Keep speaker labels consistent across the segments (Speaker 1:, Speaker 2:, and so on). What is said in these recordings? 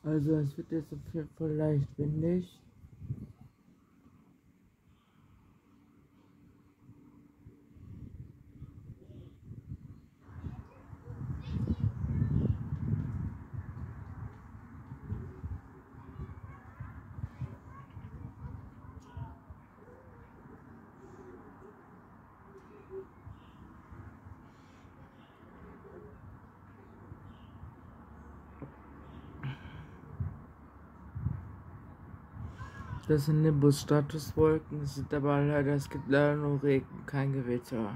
Speaker 1: Also es wird jetzt auf jeden Fall leicht windig. Das sind Nimbus-Statuswolken, es gibt leider nur Regen, kein Gewitter.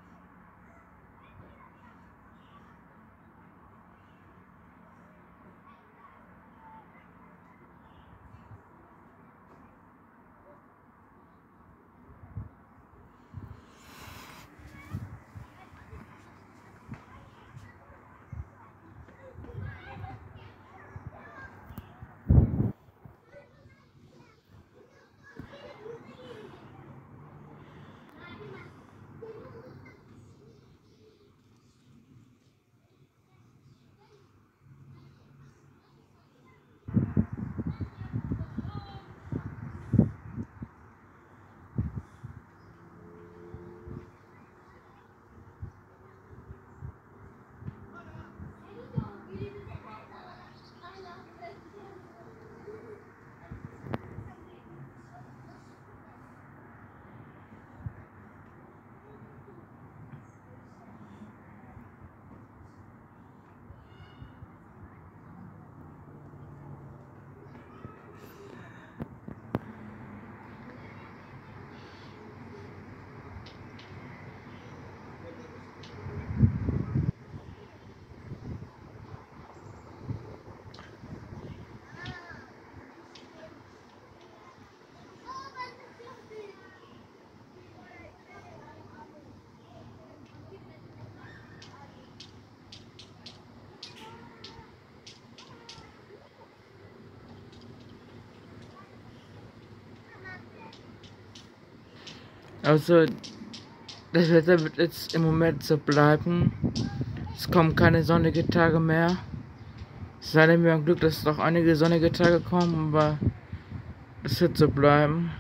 Speaker 1: Also das Wetter wird jetzt im Moment so bleiben. Es kommen keine sonnigen Tage mehr. Es sei denn, wir haben Glück, dass noch einige sonnige Tage kommen, aber es wird so bleiben.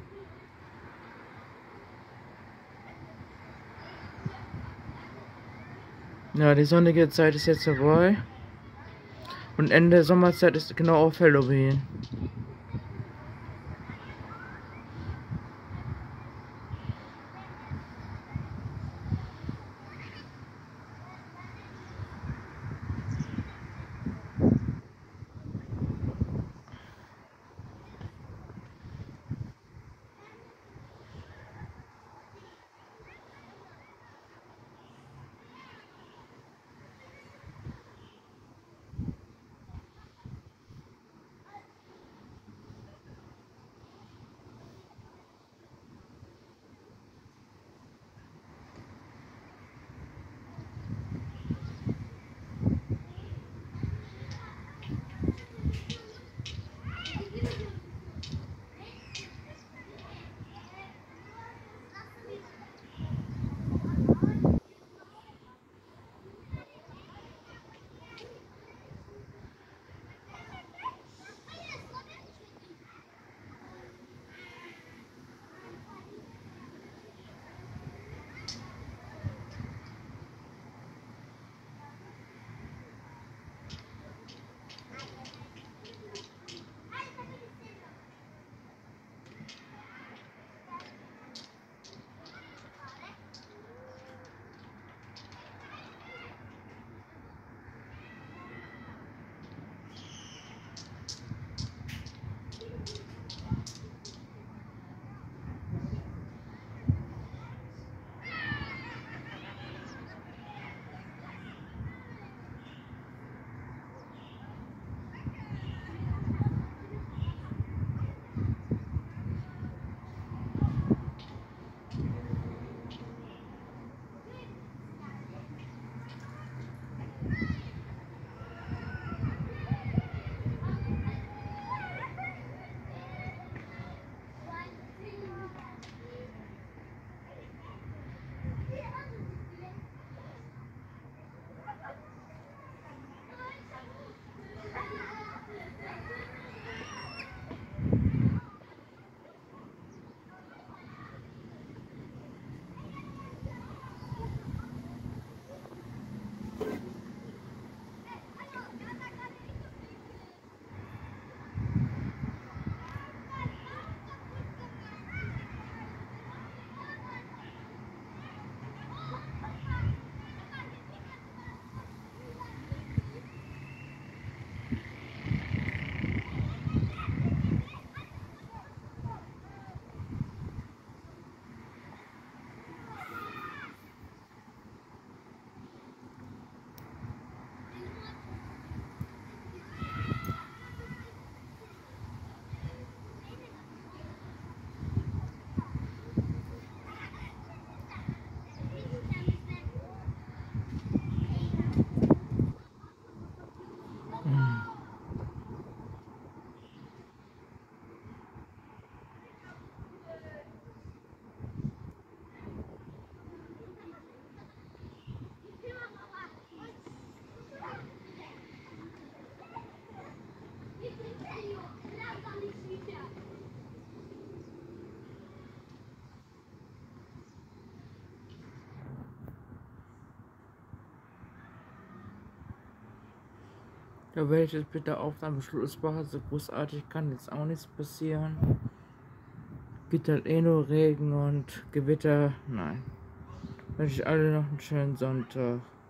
Speaker 1: Ja, die sonnige Zeit ist jetzt vorbei. Und Ende der Sommerzeit ist genau auf Halloween. Da werde ich jetzt bitte Aufnahme Schluss machen, so großartig kann jetzt auch nichts passieren. Gibt halt eh nur Regen und Gewitter. Nein. Wünsche ich alle noch einen schönen Sonntag.